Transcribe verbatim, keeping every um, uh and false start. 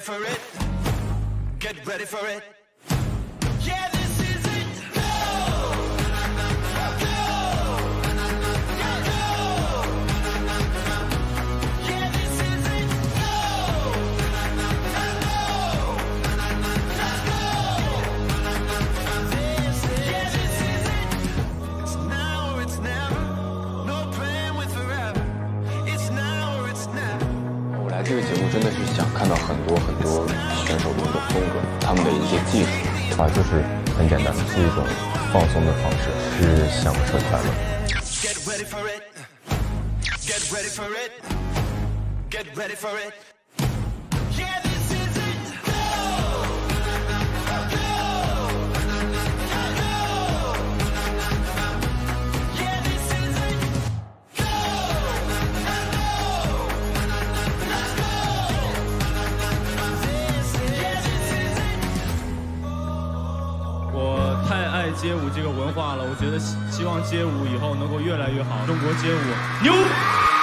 for it. Get ready for it. Yeah, this is it. Go! Go! Go! Yeah, this is it. Go! Go! This is, yeah, this is it. It's now or it's never. No plan with forever. It's now or it's never. 我来这个节目真的是想看到很多很多选手的一个风格，他们的一些技术啊，就是很简单，是一种放松的方式，是享受快乐。 Get ready for it. Get ready for it. Get ready for it. Yeah, this is it. Go! Go! Go! Yeah, this is it. Go! Go! 我太爱街舞这个文化了，我觉得希希望街舞以后能够越来越好。中国街舞牛！